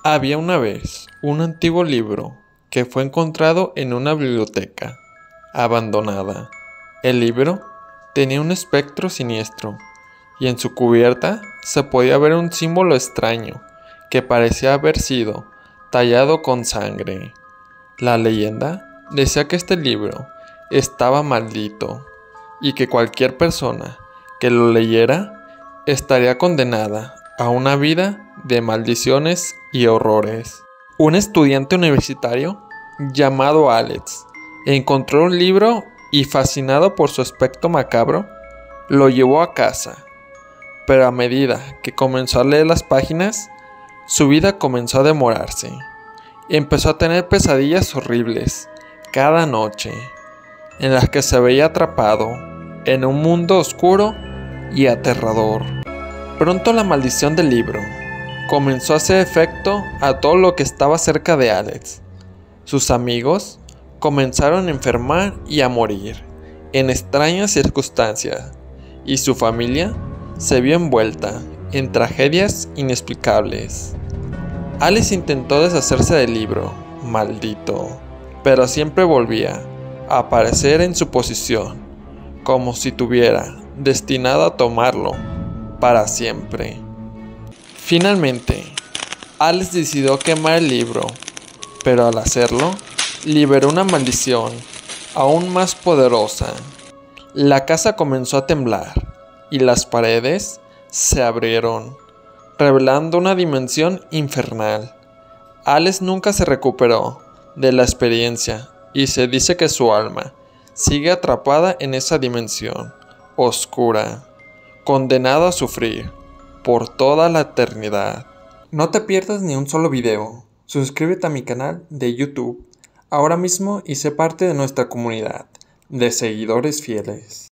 Había una vez un antiguo libro que fue encontrado en una biblioteca abandonada. El libro tenía un espectro siniestro y en su cubierta se podía ver un símbolo extraño que parecía haber sido tallado con sangre. La leyenda decía que este libro estaba maldito y que cualquier persona que lo leyera estaría condenada a una vida de maldiciones y horrores. Un estudiante universitario llamado Alex encontró un libro y, fascinado por su aspecto macabro, lo llevó a casa. Pero a medida que comenzó a leer las páginas, su vida comenzó a demorarse. Empezó a tener pesadillas horribles cada noche, en las que se veía atrapado en un mundo oscuro y aterrador. Pronto la maldición del libro comenzó a hacer efecto a todo lo que estaba cerca de Alex. Sus amigos comenzaron a enfermar y a morir en extrañas circunstancias, y su familia se vio envuelta en tragedias inexplicables. Alex intentó deshacerse del libro maldito, pero siempre volvía a aparecer en su posición, como si estuviera destinado a tomarlo para siempre. Finalmente, Alex decidió quemar el libro, pero al hacerlo, liberó una maldición aún más poderosa. La casa comenzó a temblar y las paredes se abrieron, revelando una dimensión infernal. Alex nunca se recuperó de la experiencia y se dice que su alma sigue atrapada en esa dimensión oscura, condenada a sufrir por toda la eternidad. No te pierdas ni un solo video. Suscríbete a mi canal de YouTube ahora mismo y sé parte de nuestra comunidad de seguidores fieles.